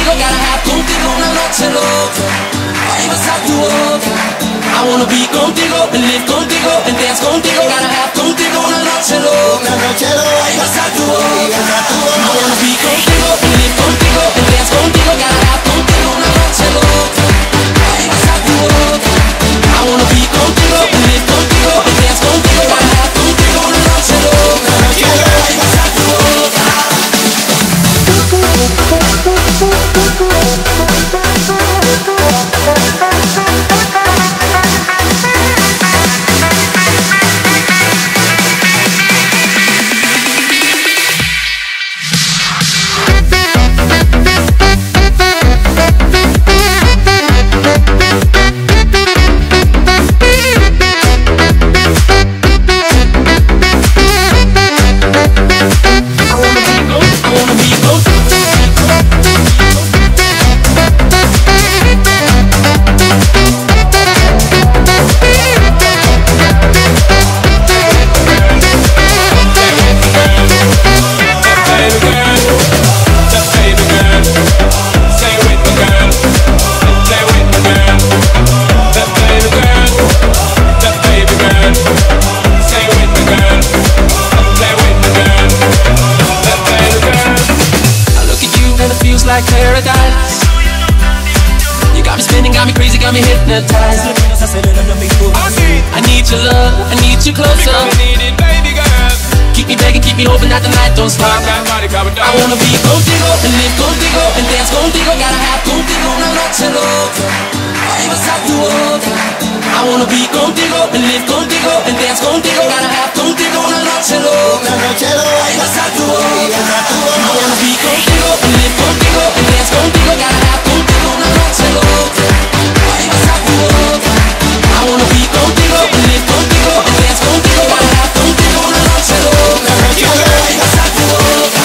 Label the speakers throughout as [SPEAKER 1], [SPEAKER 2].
[SPEAKER 1] contigo, gotta have contigo una noche loca. Ahí vas a tu boca. I wanna be contigo and live contigo and dance contigo, gotta have contigo una noche loca. Ahí vas a tu boca. I wanna be contigo and live contigo and dance contigo, gotta have contigo una noche loca. Ahí vas a tu boca. I wanna be contigo and live contigo and dance contigo, gotta have contigo una noche loca. Ahí vas a tu boca. Like paradise. You got me spinning, got me crazy, got me hypnotized. I need your love, I need you closer. Keep me begging, keep me hoping that the night don't stop. I wanna be contigo and live contigo and dance contigo, gotta have contigo una noche loca. Ahí vas a tu boca. I wanna be contigo and live contigo and dance contigo, gotta have contigo una noche loca. Ahí vas a tu boca. I wanna be contigo and live contigo and dance contigo, gotta have contigo una noche loca. Ahí vas a tu boca. I wanna be contigo and live contigo and dance contigo, gotta have contigo una noche loca. Ahí vas a tu boca.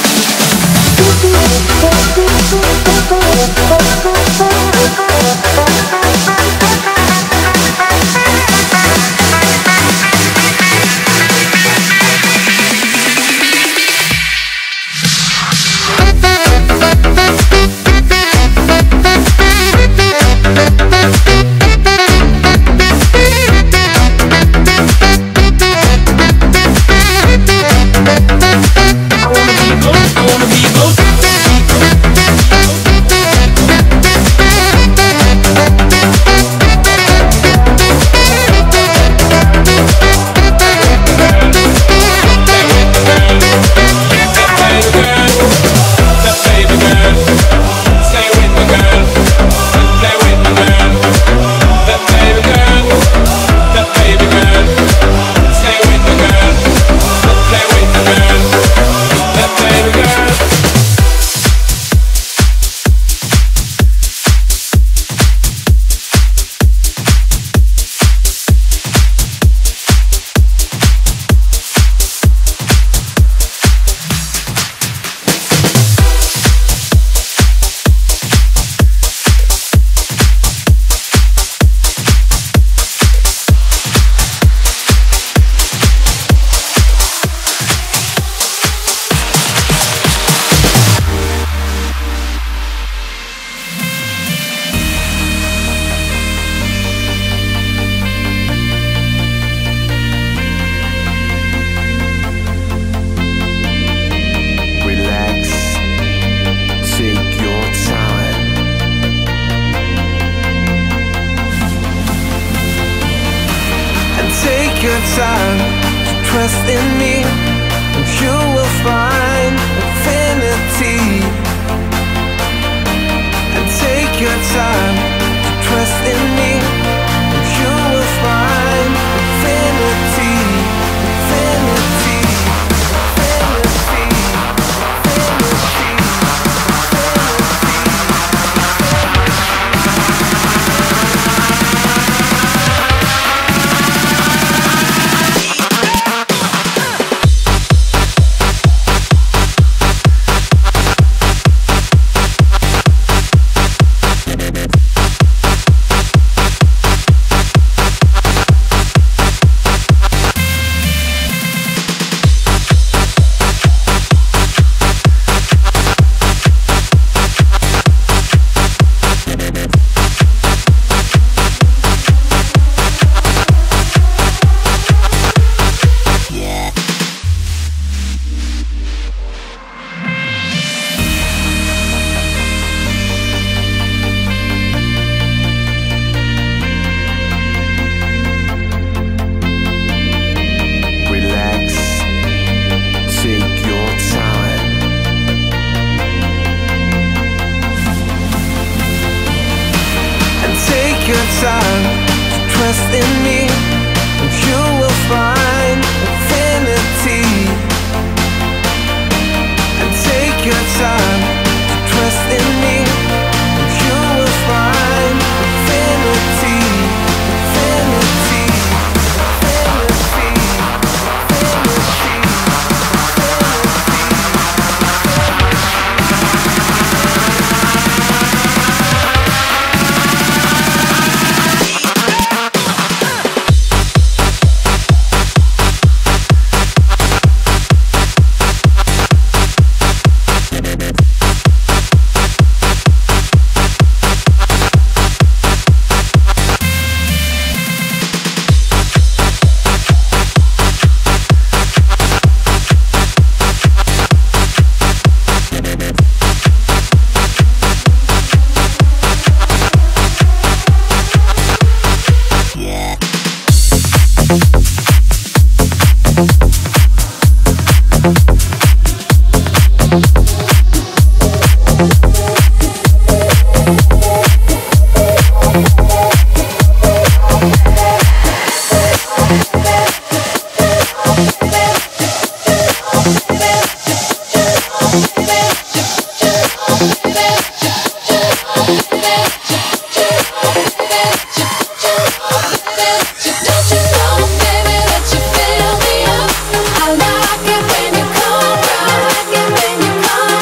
[SPEAKER 2] trust in me, and you will find infinity. And take your time to trust in me, and you will find infinity. Infinity, infinity, infinity.
[SPEAKER 3] I like it when you come round, I like it when you come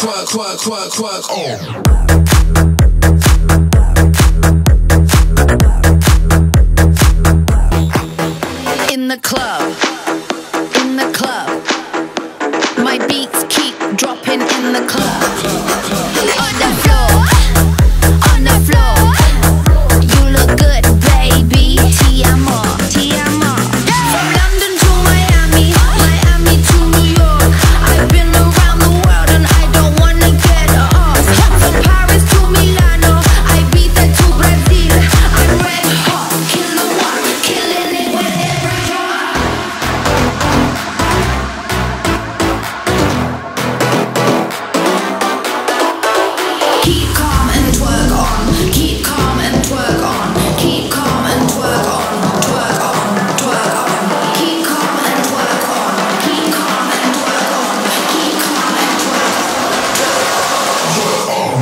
[SPEAKER 3] In the club, my beats keep dropping in the club. On the floor, you look good, baby. Ti amo. From London to Miami, Miami to New York. I've been around the world and I don't wanna get off. From Paris to Milano, Ibiza to Brazil. I'm red hot, killer one, killing it with every drop. Keep calm and twerk on. Keep calm and twerk on. Keep calm and twerk on. Twerk on, twerk on. Keep calm and twerk on. Keep calm and twerk on. Keep calm and twerk on.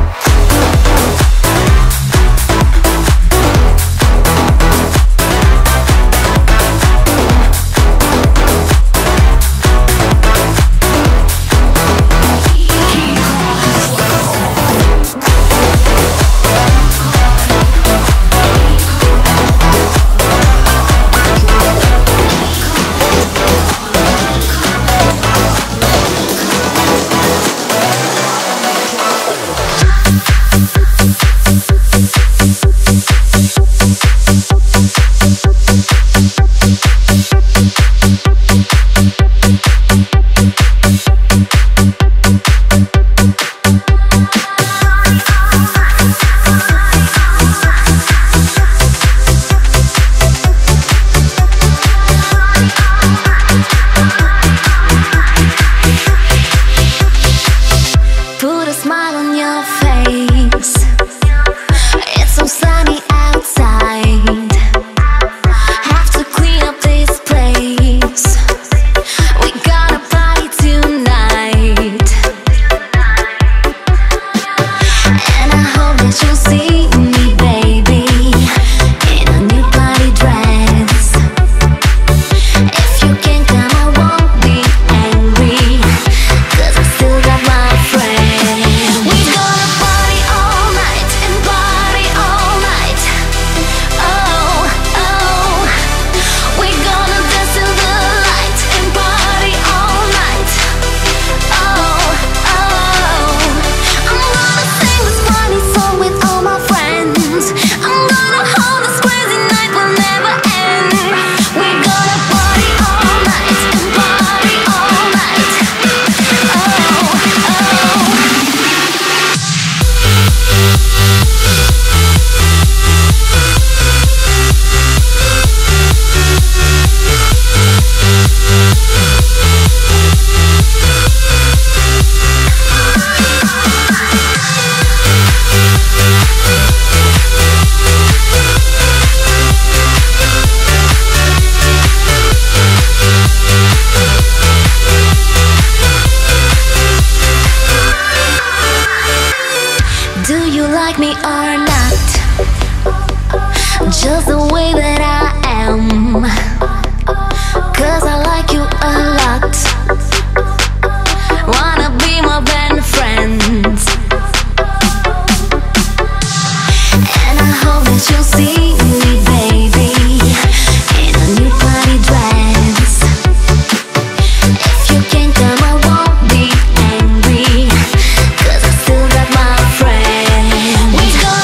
[SPEAKER 3] Put a smile on your face. It's so sunny outside. Have to clean up this place. We gonna party tonight. And I hope that you'll see me, baby, in a new party dress. If you can't come, I won't be angry, 'cause I still got my friend. We gonna party all night and party all night. Oh, oh. We gonna dance till the light and party all night. Oh, oh. I'm gonna sing this funny song with all my friends. I'm gonna hold this crazy night will never end. We gonna party all night and party all night. Oh, oh. Do you like me or not? Just the way that I am. 'Cause I like you a lot. Wanna be my best friends. And I hope that you'll see me, baby, in a new party dress. If you can't come, I won't be angry, 'cause I still got my friend. We gonna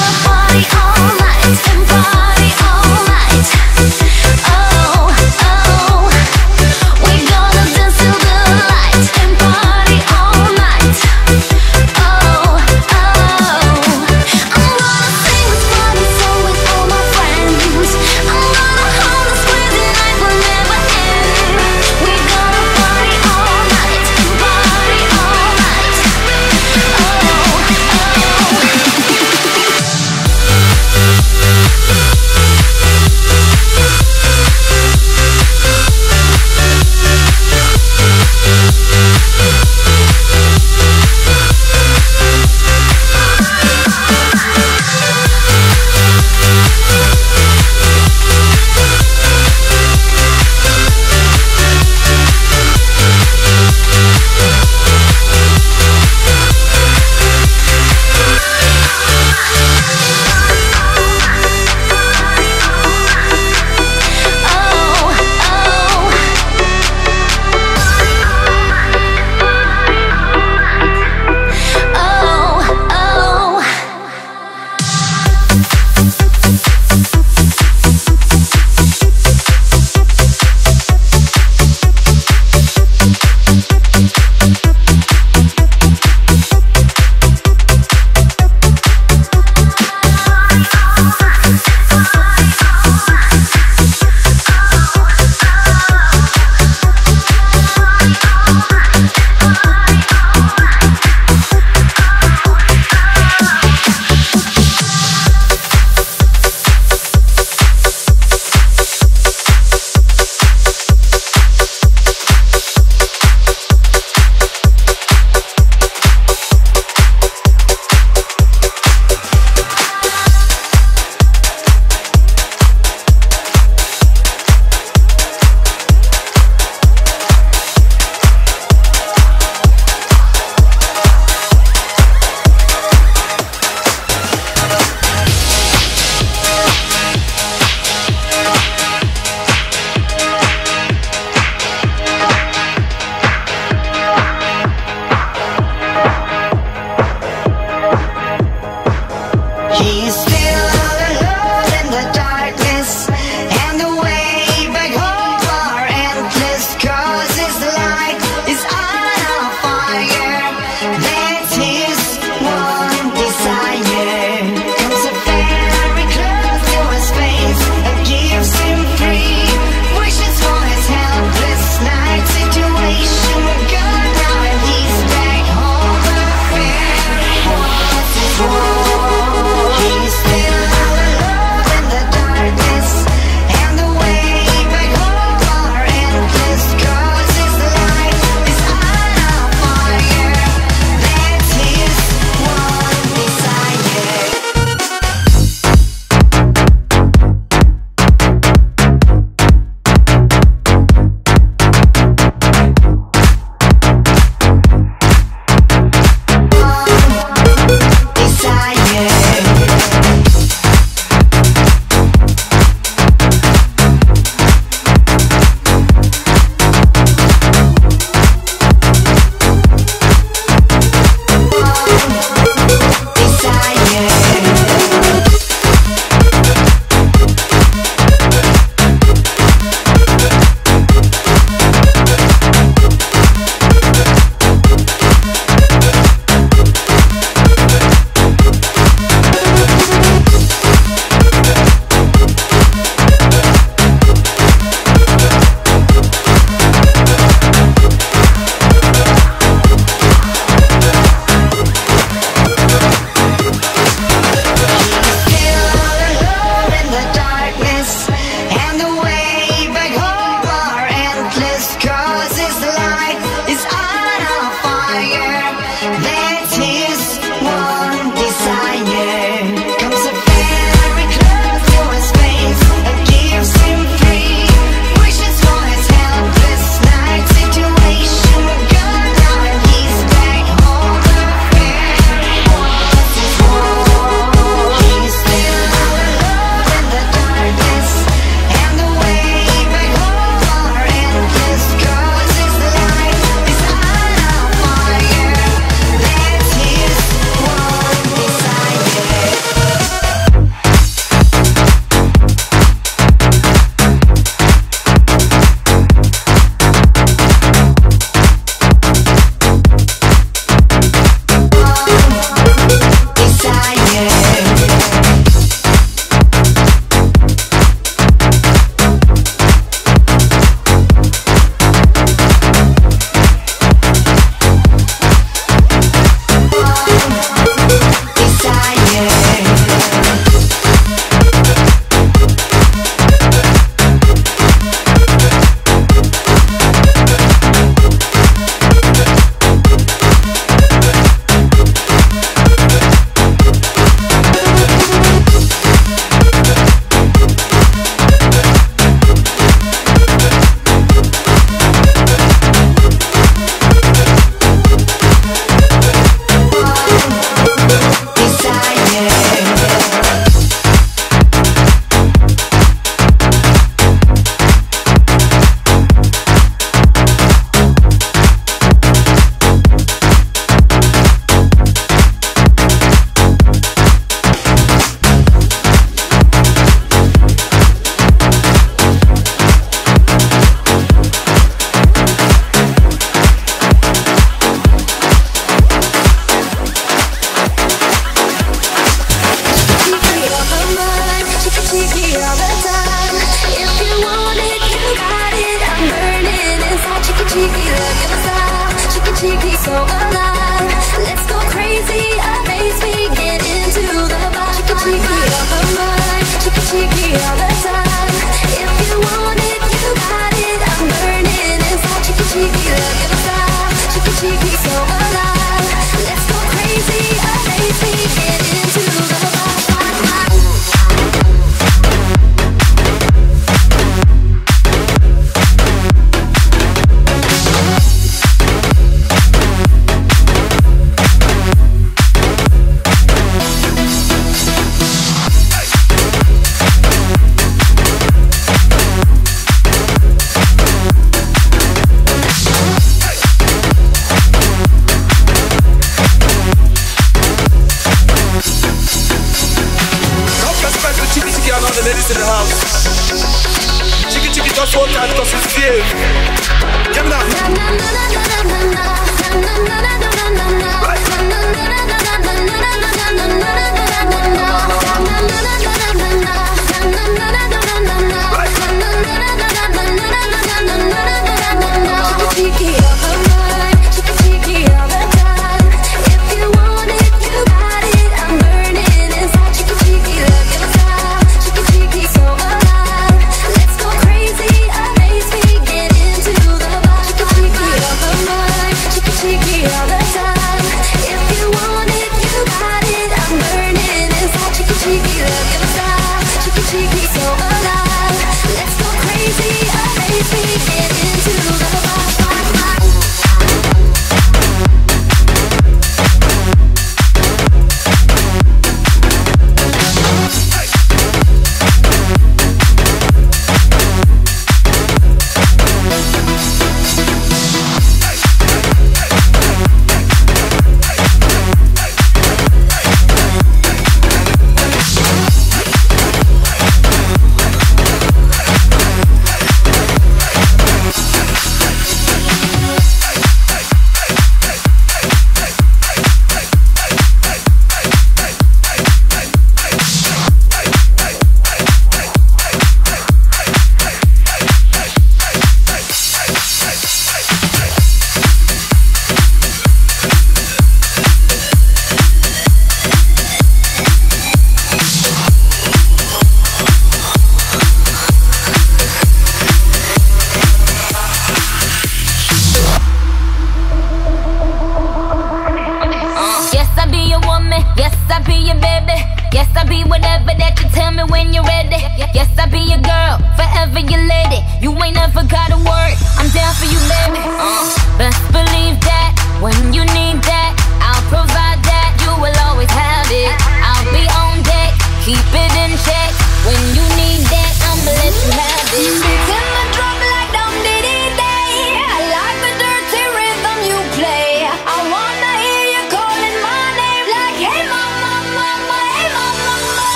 [SPEAKER 4] your 4 times cause it's fear. Give me that.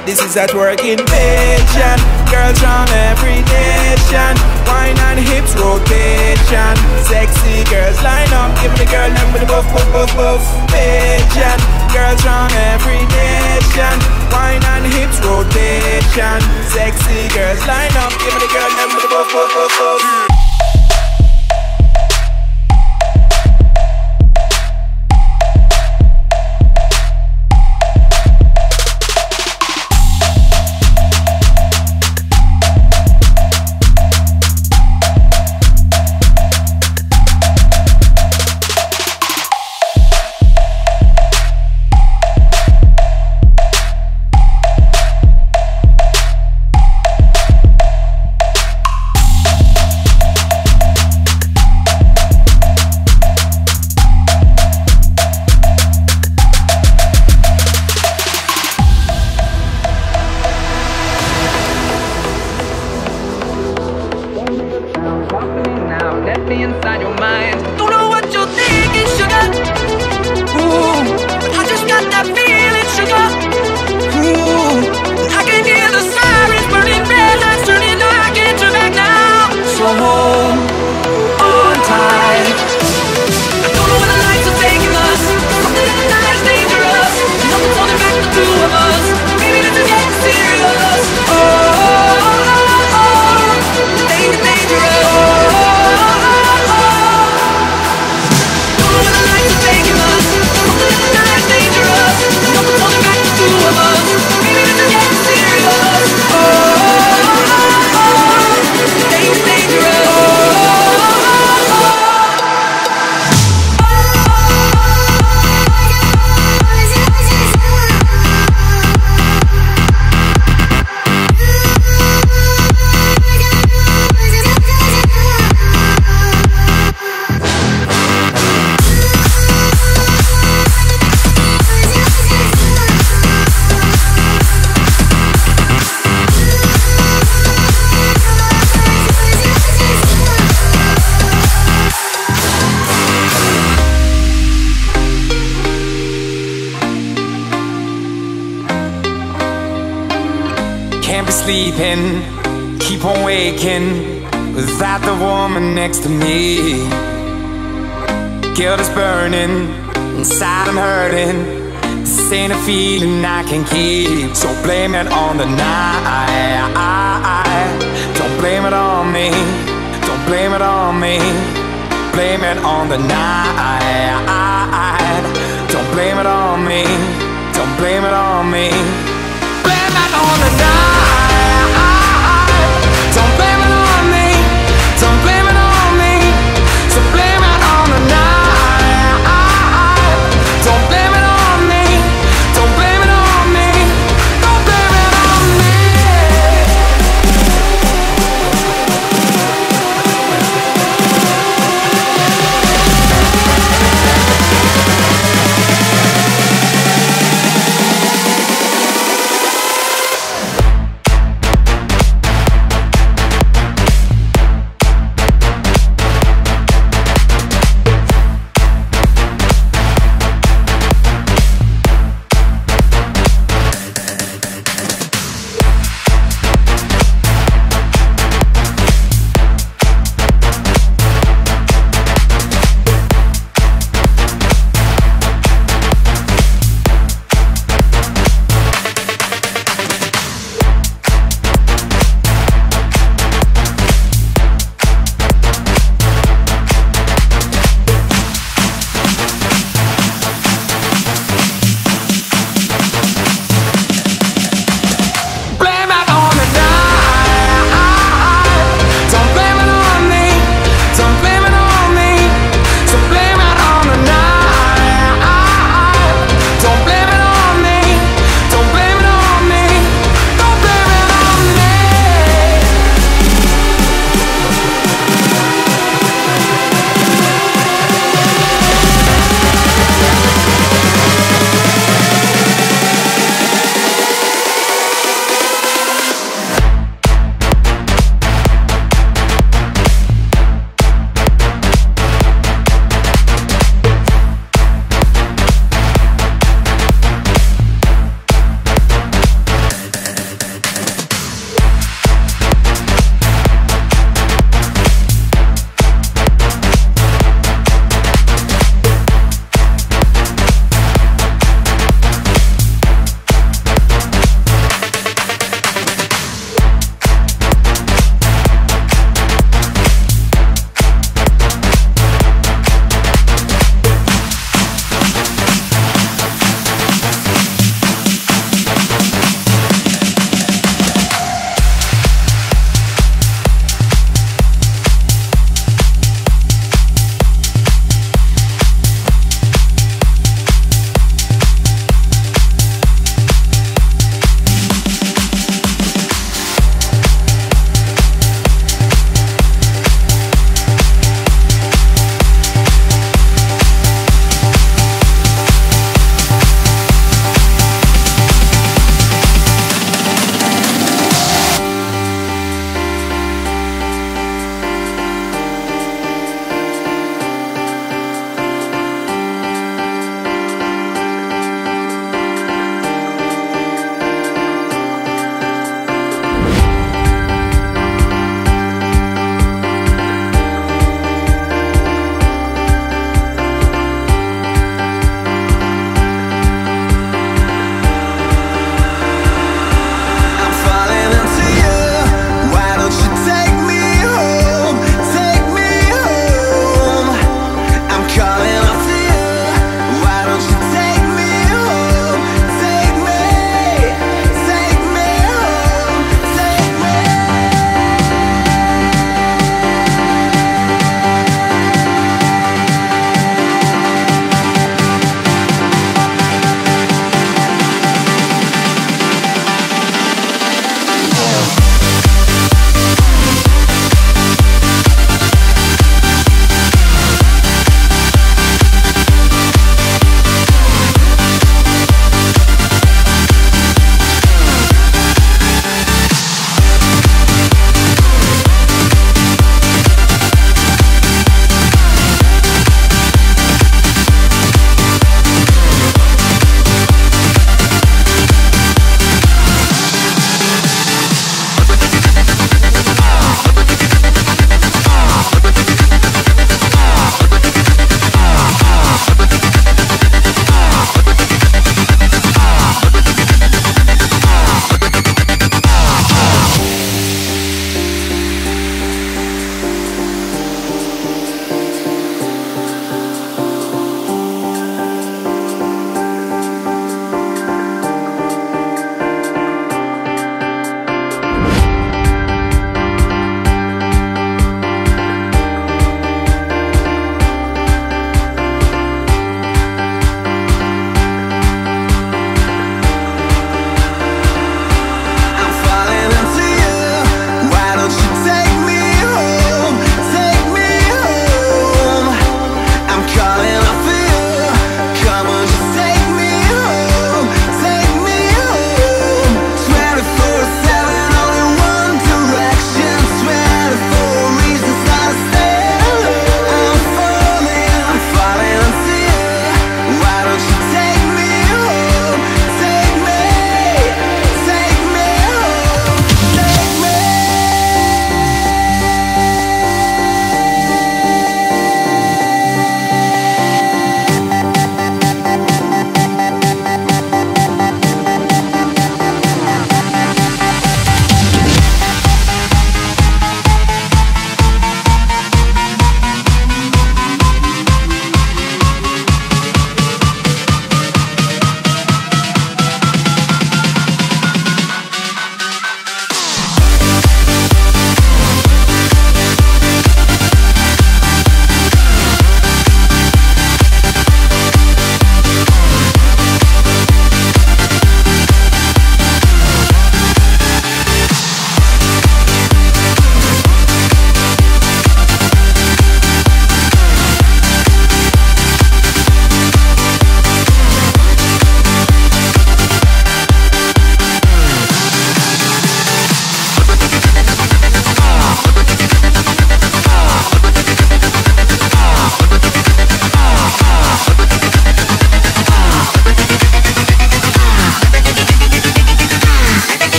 [SPEAKER 2] This is that work invasion. Girls from every nation. Wine and hips rotation. Sexy girls line up. Give me the girl them with the buff, buff, buff, buff. Invasion. Girls from every nation. Wine and hips rotation. Sexy girls line up. Give me the girl them with the buff, buff, buff, buff.
[SPEAKER 5] Sleeping, keep on waking without the woman next to me. Guilt is burning, inside I'm hurting. This ain't a feeling I can keep. So blame it on the night. Don't blame it on me. Don't blame it on me. Blame it on the night. Don't blame it on me. Don't blame it on me. Blame it on the night. Don't blame it on me. Don't blame it on me. So blame it on the night. Don't blame it on me. Don't blame it on me. Don't blame it on me.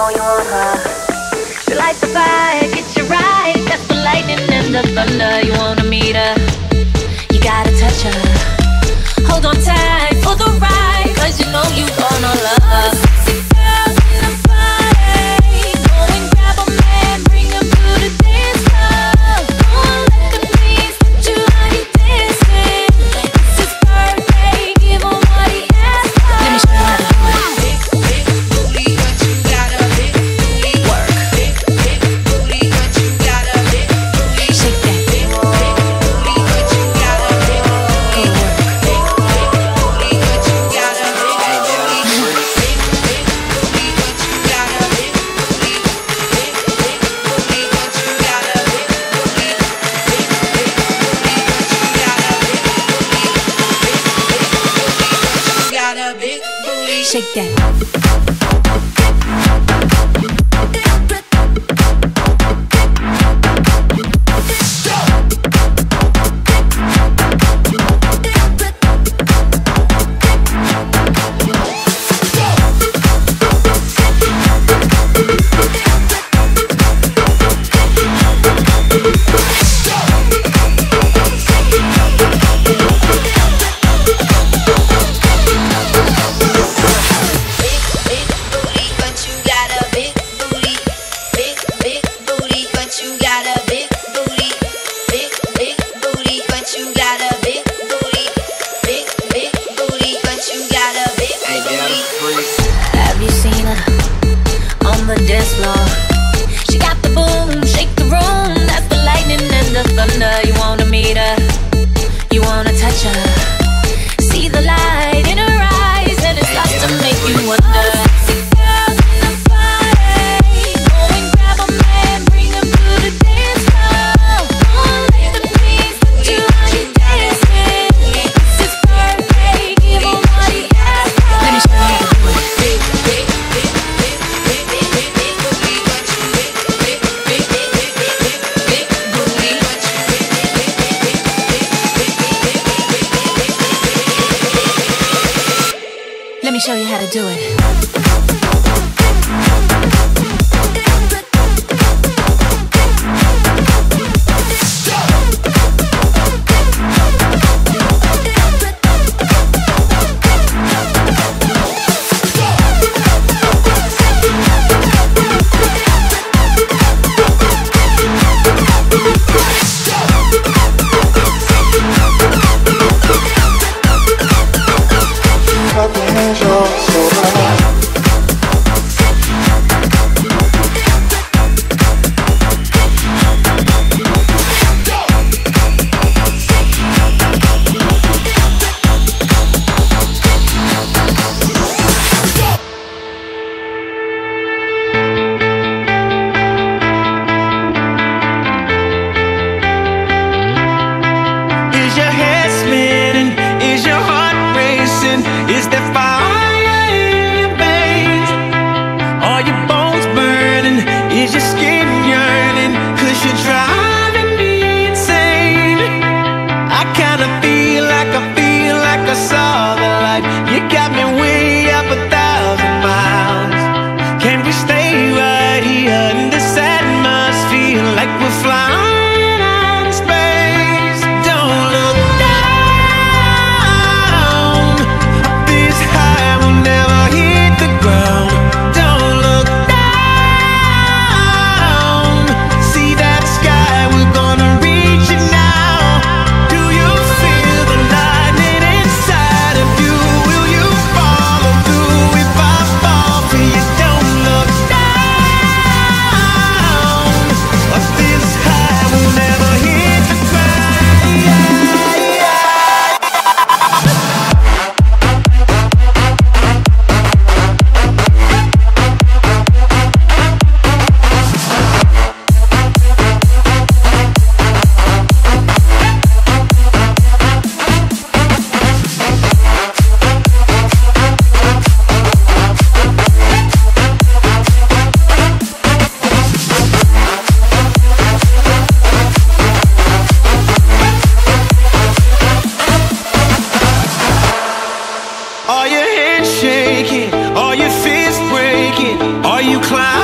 [SPEAKER 3] know you want her. She lights the fire, gets you right. That's the lightning and the thunder. You wanna meet her, you gotta touch her. Hold on tight for the ride, 'cause you know you gonna love her. Sexy girls in the party, go and grab a man, bring him to the dance floor. Don't let the beats put you how you dancing. It's his birthday, give him what he asked for. Let me show you how to do it.
[SPEAKER 6] Big booty, but you got a big booty.
[SPEAKER 3] Work.
[SPEAKER 6] Big booty, but you got a big booty.
[SPEAKER 3] Shake that.
[SPEAKER 6] Big booty, but you got a big booty. Big booty, but you got a big booty. Big booty, but you got a big booty. Big booty, but you got a big booty. Big booty, but you got a big booty. Big booty, but you got a big booty.
[SPEAKER 3] Shake that.
[SPEAKER 6] Big booty, but you got a big booty. Big booty, but you got a big booty. Big booty, but you got a big booty. Big booty, but you got a big booty.
[SPEAKER 3] Have you seen her on the dance floor? She got the boom, shake the room. That's the lightning and the thunder. You wanna meet her, you wanna touch her. See the light in her eyes, and it starts to make you wonder. Sexy girls in the party, go and grab a man, bring him to the dance floor. Don't let the beats put you how you dancing. It's his birthday, give him what he asked for. Let me show you how to do it.
[SPEAKER 6] Big booty, but you big booty, but you big booty.
[SPEAKER 3] Let me show you how to do it.
[SPEAKER 2] Is your head spinning? Is your heart racing? Is there fire in your veins? Are your bones burning? Is your skin yearning? 'Cause you're driving me insane. I kinda feel like I saw the light. You got me way up 1,000 miles. Can we stay right here in this atmosphere like we're flying out in space? Don't look down. This high will never hit the ground. Don't look down. See that sky, we're gonna reach it now. Do you feel the lightning inside of you? Will you follow through if I fall for you? Don't look down. This high will never hit the Are your hands shaking? Are your fists breaking? Are you climbing?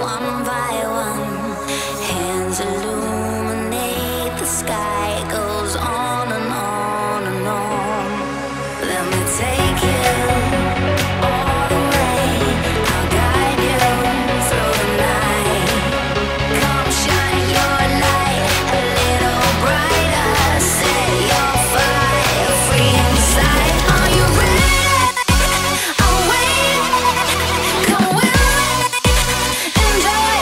[SPEAKER 3] one by one. Hands illuminate the sky. It goes on and on and on. Let me take you all the way. I'll guide you through the night. Come shine your light a little brighter. Set your fire free inside. Are you ready? I'll wait. Come with me. Enjoy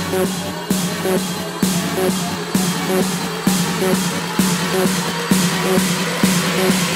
[SPEAKER 3] Thank you. Thank you.